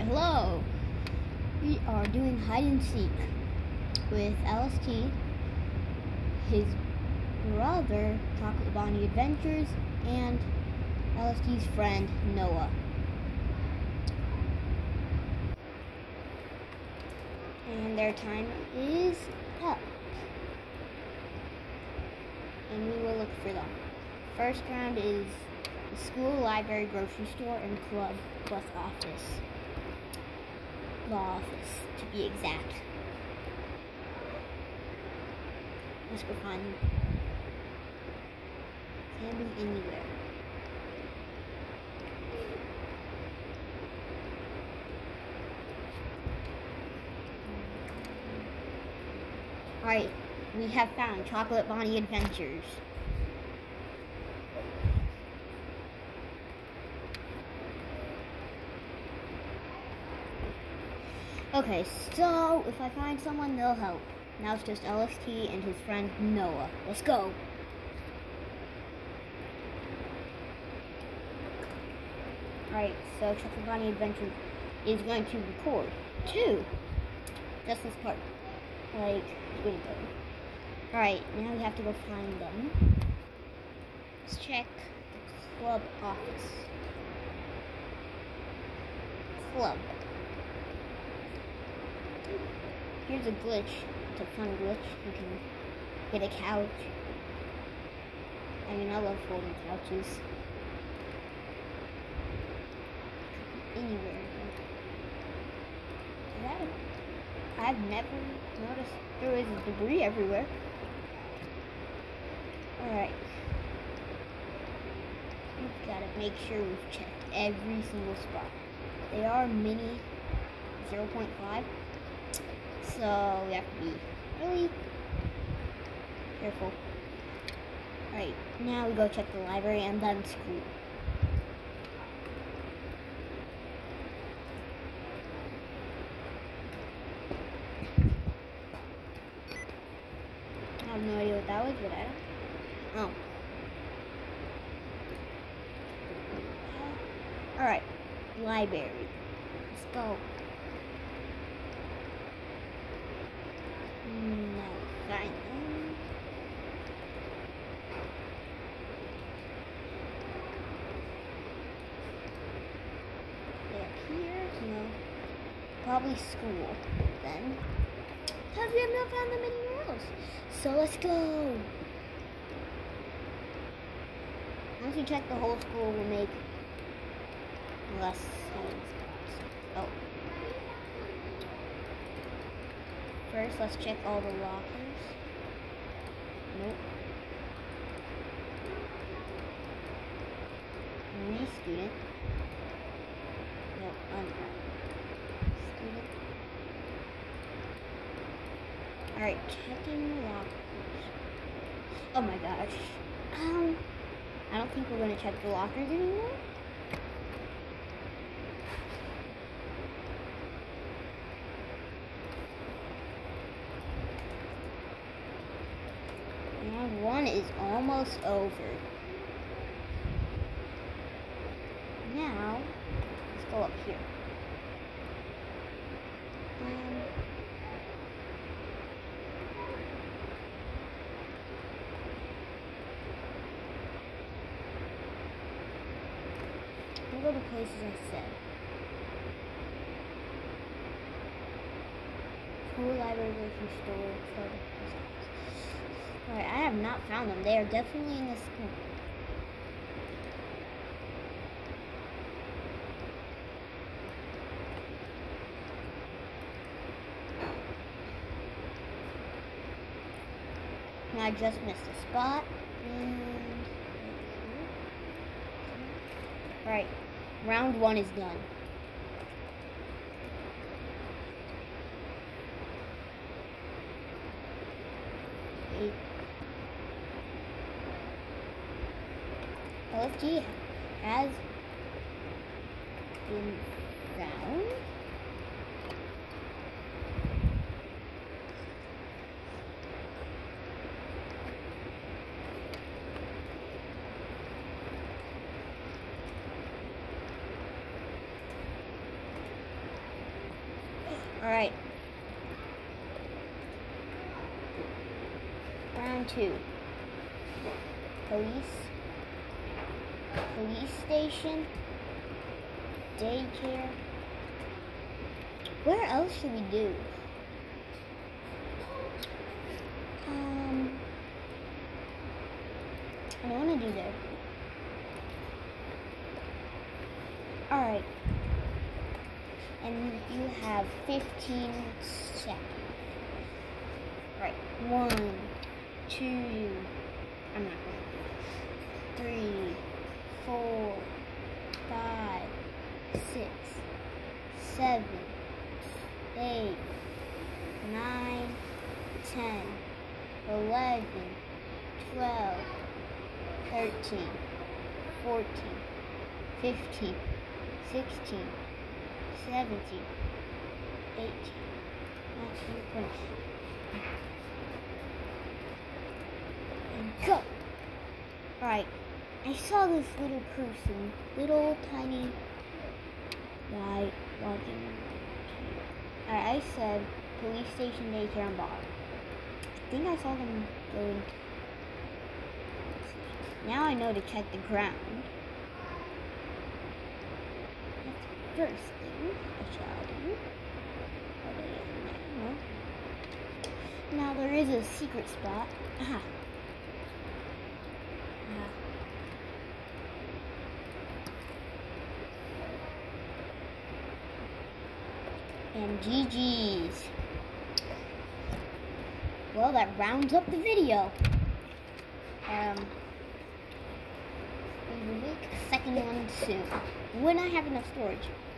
Hello! We are doing hide and seek with LST, his brother, Chocolate Bonnie Adventures, and LST's friend, Noah. And their time is up. And we will look for them. First round is the school, library, grocery store, and club, plus office. Law office, to be exact. Let's go find them. Can be anywhere. Alright, we have found Chocolate Bonnie Adventures. Okay, so if I find someone, they'll help. Now it's just LST and his friend Noah. Let's go. Alright, so Chocolate Bonnie Adventures is going to record 2. Just this part. Like, really good. Alright, now we have to go find them. Let's check the club office. Club. Here's a glitch. It's a fun glitch. You can get a couch. I mean, I love folding couches. Anywhere. I've never noticed there is debris everywhere. Alright. We've got to make sure we've checked every single spot. They are mini 0.5. So we have to be really careful. Alright, now we go check the library and then school. I have no idea what that was, but I don't. Oh. Alright, library. Let's go. No, fine. Up here? No. Probably school, then. Because we have not found them anywhere else. So let's go. Once we check the whole school, we'll make less spots. Oh. First, let's check all the lockers. Nope. Any student. Nope, student. Alright, checking the lockers. Oh my gosh. I don't think we're going to check the lockers anymore. Round 1 is almost over. Now, let's go up here. We'll go to places I said. School, library, grocery store, club. Alright, I have not found them. They are definitely in the school. And I just missed a spot. And alright, round 1 is done. LST has been found. Alright. Round 2. Police station, daycare. Where else should we do? I don't want to do there. Alright. And you have 15 seconds. Alright. 1, 2, I'm not going to. 3, 4, 5, 6, 7, 8, 9, 10, 11, 12, 13, 14, 15, 16, 17, 18, 19, 20. And go! Alright, I saw this little person, little tiny guy walking. Alright, I said police station, daycare, and bar. I think I saw them going. Now I know to check the ground. That's the first thing I shall do. Now there is a secret spot. Aha. And GG's. Well, that rounds up the video. We will make a second one soon when I have enough storage.